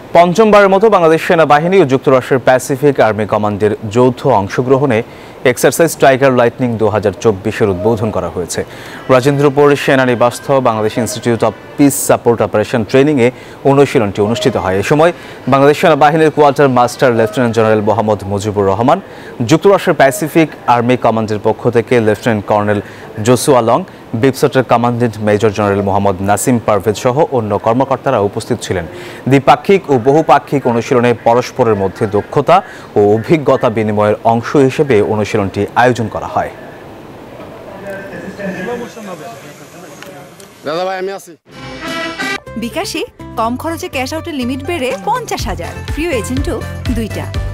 পঞ্চমবারের মতো বাংলাদেশ সেনাবাহিনী ও যুক্তরাষ্ট্রের প্যাসিফিক আর্মি কমান্ডের যৌথ অংশগ্রহণে এক্সারসাইজ টাইগার লাইটনিং 2024-এর উদ্বোধন করা হয়েছে। রাজেন্দ্রপুর সেনানিবাসস্থ Bangladesh institute of peace support operation ট্রেনিংয়ে অনুশীলনটি অনুষ্ঠিত হয়। এ সময় বাংলাদেশ সেনাবাহিনীর quarter master lieutenant general Mohammad Mujibur Rahman, যুক্তরাষ্ট্রের প্যাসিফিক আর্মি কমান্ডের পক্ষ থেকে লেফটেন্যান্ট কর্নেল জোসুয়া লং, বিপসটের commandant major general Mohammad Nasim Parvez সহ অন্য কর্মকর্তারা উপস্থিত ছিলেন। দ্বিপাক্ষিক ও বহুপাক্ষিক অনুশীলনে পরস্পরের মধ্যে দক্ষতা ও অভিজ্ঞতা বিনিময়ের অংশ হিসেবে অনুশীলনটি আয়োজন করা হয়। বিকাশে কম খরচে ক্যাশ আউটের লিমিট বেড়ে 50,000, প্রিয় এজেন্টও 2টা।